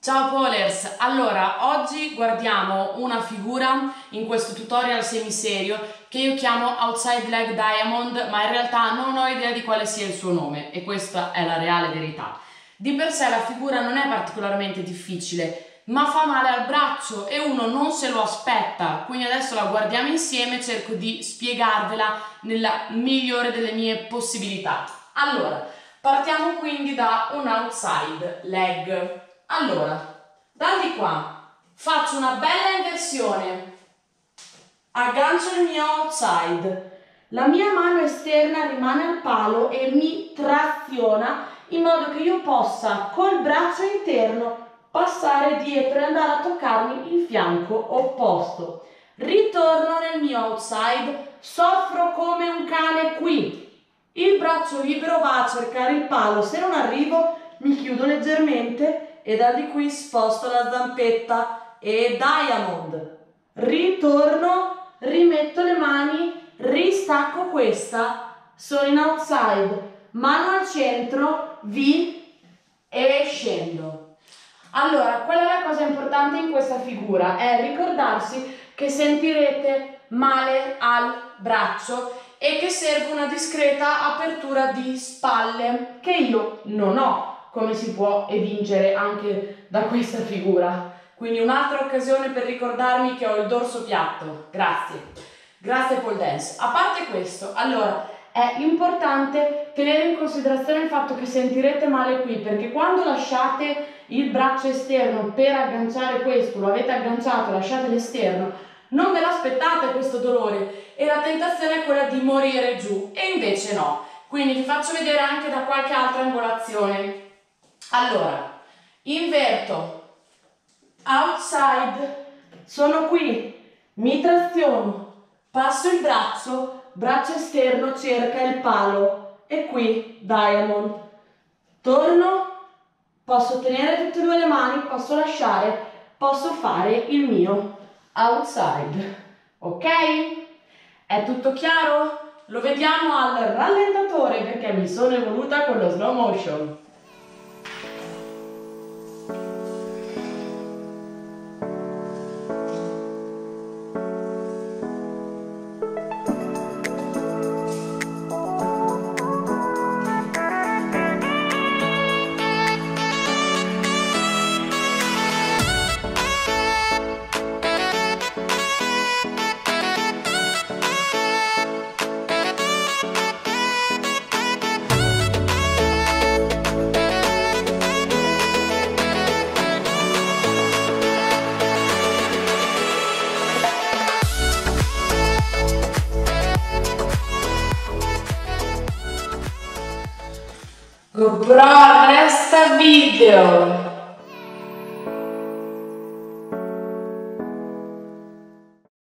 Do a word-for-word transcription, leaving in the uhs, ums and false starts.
Ciao Polers, allora oggi guardiamo una figura in questo tutorial semiserio che io chiamo Outside Leg Diamond, ma in realtà non ho idea di quale sia il suo nome e questa è la reale verità. Di per sé la figura non è particolarmente difficile, ma fa male al braccio e uno non se lo aspetta, quindi adesso la guardiamo insieme e cerco di spiegarvela nella migliore delle mie possibilità. Allora, partiamo quindi da un outside leg. Allora, da di qua faccio una bella inversione, aggancio il mio outside, la mia mano esterna rimane al palo e mi traziona in modo che io possa col braccio interno passare dietro e andare a toccarmi il fianco opposto. Ritorno nel mio outside, soffro come un cane qui, il braccio libero va a cercare il palo, se non arrivo mi chiudo leggermente e da di qui sposto la zampetta e diamond. Ritorno, rimetto le mani, ristacco questa, sono in outside, mano al centro, V e scendo. Allora, qual è la cosa importante in questa figura? È ricordarsi che sentirete male al braccio e che serve una discreta apertura di spalle che io non ho, come si può evincere anche da questa figura. Quindi un'altra occasione per ricordarmi che ho il dorso piatto. Grazie. Grazie pole dance. A parte questo, allora, è importante tenere in considerazione il fatto che sentirete male qui, perché quando lasciate il braccio esterno per agganciare questo, lo avete agganciato, lasciate l'esterno, non ve l'aspettate questo dolore e la tentazione è quella di morire giù, e invece no. Quindi vi faccio vedere anche da qualche altra angolazione. Allora, inverto, outside, sono qui, mi traziono, passo il braccio, braccio esterno cerca il palo e qui diamond, torno, posso tenere tutte e due le mani, posso lasciare, posso fare il mio outside, ok? È tutto chiaro? Lo vediamo al rallentatore perché mi sono evoluta con lo slow motion. Bro, resta video!